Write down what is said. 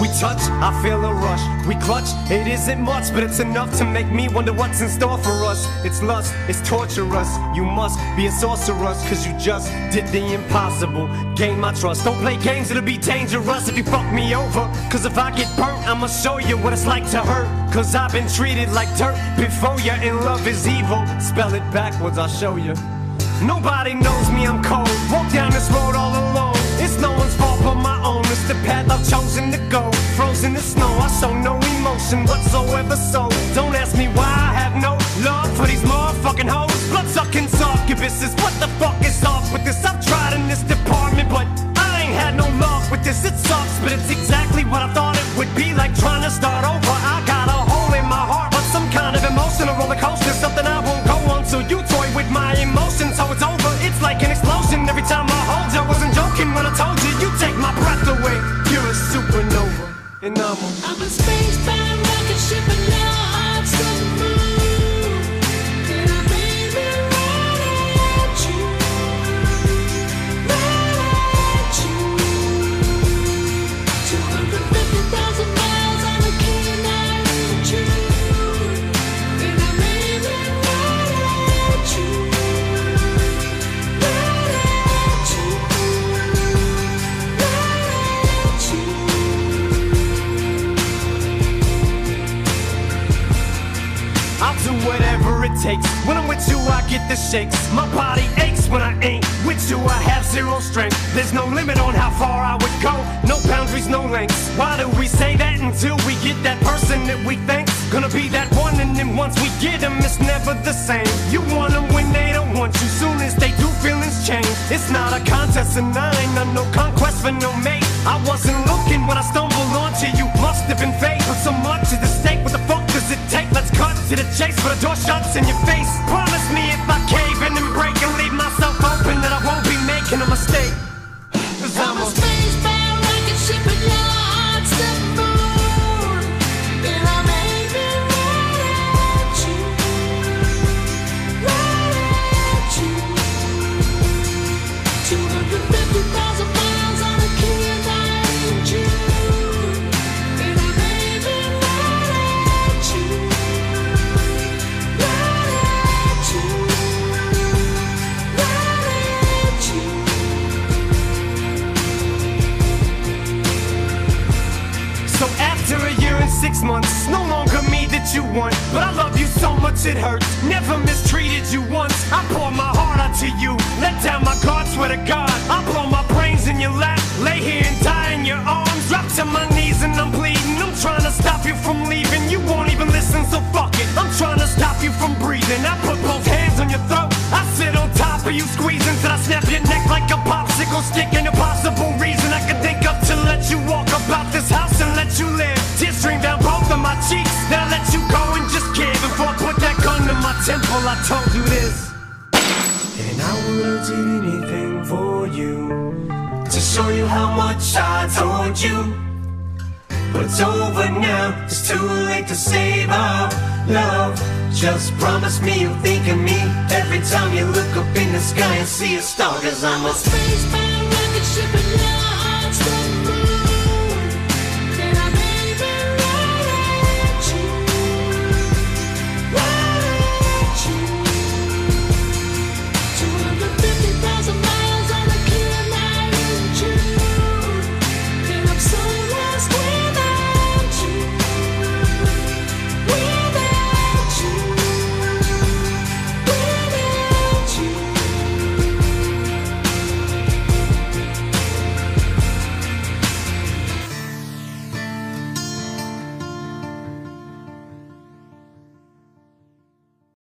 We touch, I feel a rush. We clutch, it isn't much, but it's enough to make me wonder what's in store for us. It's lust, it's torturous. You must be a sorceress, cause you just did the impossible. Gain my trust. Don't play games, it'll be dangerous if you fuck me over. Cause if I get burnt, I'ma show you what it's like to hurt. Cause I've been treated like dirt before you, and love is evil. Spell it backwards, I'll show you. Nobody knows me, I'm cold. Walk down this road all alone. It's no one's fault but my own. It's the path I've chosen to go. Frozen in snow, I show no emotion whatsoever. So don't ask me why I have no love for these motherfucking hoes. Blood-sucking succubuses. What the fuck is off with this? I've tried in this department, but I ain't had no luck with this. It sucks, but it's exactly what I thought it would be. Like trying to start over. I got a hole in my heart, but some kind of emotional roller coaster. Something I won't go on till you toy with my emotions. So it's over, it's like an explosion. Every time I hold you, I wasn't joking when I told you. You take my breath away. You're a supernova, and I'm a space bound rocket ship, and now I'm still the moon. And I'm aiming right at you, right at you. 250,000 miles on the key, and I'm in June. And I'm aiming right at you, right at you, right at you. I'll do whatever it takes. When I'm with you, I get the shakes. My body aches when I ain't with you. I have zero strength. There's no limit on how far I would go. No boundaries, no lengths. Why do we say that until we get that person that we think's gonna be that one? And then once we get them, it's never the same. You want them when they don't want you. Soon as they do, feelings change. It's not a contest, and I ain't on no conquest for no mate. I wasn't looking when I stumbled onto you. Must have been fate. But so much at the stake. What the fuck does it take? Let's cut to the chase, but the door shuts in your face. Promise me if I cave in and break and leave myself open, that I won't be making a mistake. Cause I'm a space-bound rocket ship, and your heart's the moon. And I'm aiming right at you, right at you. 250,000 miles on a key, and I'm in June. And I'm aiming right at you, right at you, right at you. So after a year and 6 months, it's no longer me that you want. But I love you so much it hurts. Never mistreated you once. I pour my heart out to you. Let down my guard, swear to God. I blow my brains in your lap. Lay here and die in your arms. Drop to my knees and I'm bleeding. I'm trying to stop you from leaving. You won't even listen, so fuck it. I'm trying to stop you from breathing. I put both hands on your throat. I sit on top of you, squeezing till I snap your neck like a popsicle stick. Ain't a possible reason I can think of to let you walk about this house and let you live. Tears stream down both of my cheeks. Then I let you go and just give. Before I put that gun to my temple, I told you this. And I would've did anything for you, to show you how much I told you. But it's over now, it's too late to save our love. Just promise me you'll think of me every time you look up in the sky and see a star. Cause I'm a space-bound rocket ship, and